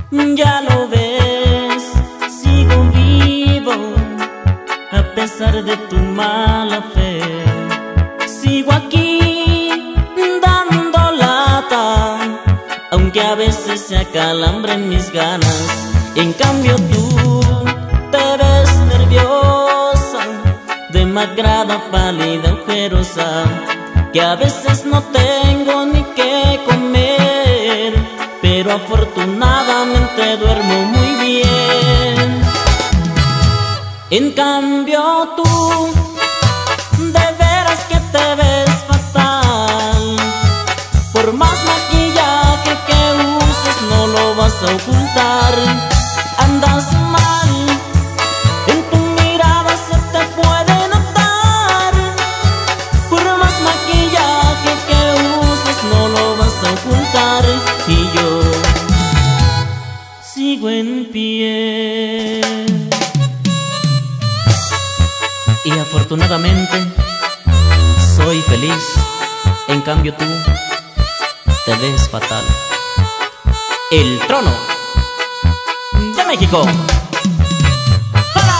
Ya lo ves, sigo vivo a pesar de tu mala fe. Sigo aquí dando lata, aunque a veces se acalambren mis ganas. En cambio tú te ves nerviosa, demacrada, pálida, ojerosa, que a veces no tengo ni qué comer, pero afortunadamente duermo muy bien. En cambio tú, de veras que te ves fatal. Por más maquillaje que uses no lo vas a ocultar. Andas mal, en tu mirada se te puede notar. Por más maquillaje que uses no lo vas a ocultar. Y yo sigo en pie. Y afortunadamente soy feliz. En cambio tú te ves fatal. El trono de México. ¡Para!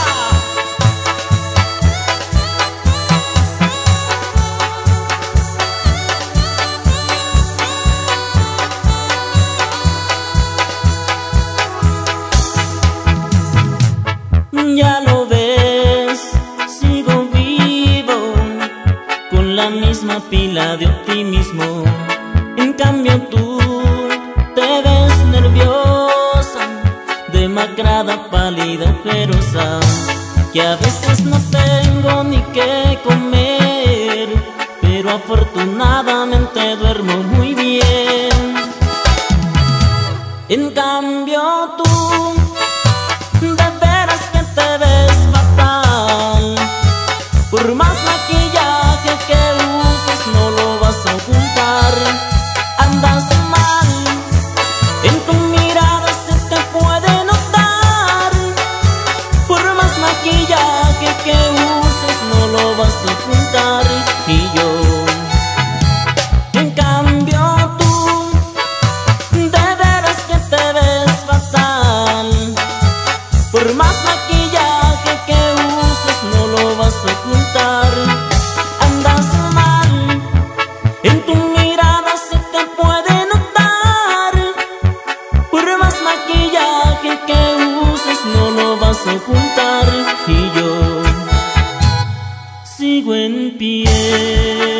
Ya lo ves, sigo vivo con la misma pila de optimismo. En cambio tú te ves nerviosa, demacrada, pálida, ojerosa, que a veces no tengo ni qué comer, pero afortunadamente duermo muy bien. En cambio tú, de veras que te ves fatal. Por más maquillaje que uses no lo vas a ocultar. Andas mal, en tu mirada se te puede notar. Por más maquillaje que uses no lo vas a ocultar. Y yo, en cambio tú, de veras que te ves fatal. Por más maquillaje que uses no lo vas a ocultar. Andas mal, en tu mirada se te puede notar. Por más maquillaje que uses no lo vas a ocultar. Y yo sigo en pie.